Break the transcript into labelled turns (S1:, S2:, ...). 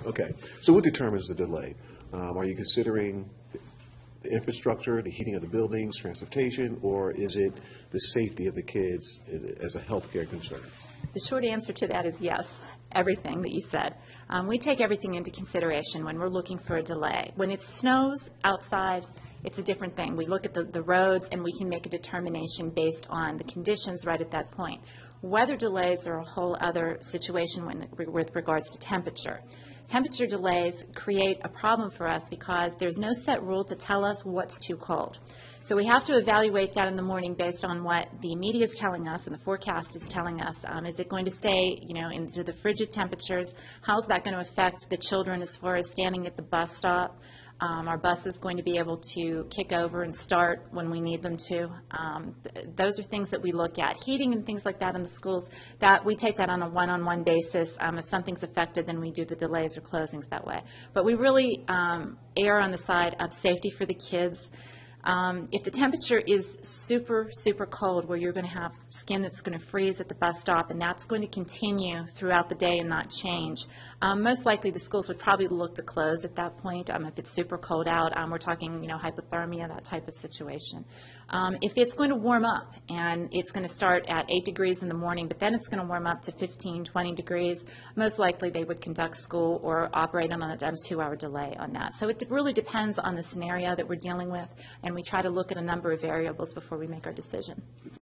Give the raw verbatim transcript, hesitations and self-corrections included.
S1: Okay. So what determines the delay? Um, are you considering the infrastructure, the heating of the buildings, transportation, or is it the safety of the kids as a healthcare concern?
S2: The short answer to that is yes, everything that you said. Um, we take everything into consideration when we're looking for a delay. When it snows outside, it's a different thing. We look at the, the roads and we can make a determination based on the conditions right at that point. Weather delays are a whole other situation when, with regards to temperature. Temperature delays create a problem for us because there's no set rule to tell us what's too cold. So we have to evaluate that in the morning based on what the media is telling us and the forecast is telling us. Um, is it going to stay, you know, into the frigid temperatures? How's that going to affect the children as far as standing at the bus stop? Um, our bus is going to be able to kick over and start when we need them to. Um, th those are things that we look at. Heating and things like that in the schools, that we take that on a one-on-one basis. Um, if something's affected, then we do the delays or closings that way. But we really um, err on the side of safety for the kids. Um, if the temperature is super, super cold, where you're going to have skin that's going to freeze at the bus stop, and that's going to continue throughout the day and not change, um, most likely the schools would probably look to close at that point. Um, if it's super cold out, um, we're talking, you know, hypothermia, that type of situation. Um, if it's going to warm up and it's going to start at eight degrees in the morning, but then it's going to warm up to fifteen, twenty degrees, most likely they would conduct school or operate on a two-hour delay on that. So it really depends on the scenario that we're dealing with, and we try to look at a number of variables before we make our decision.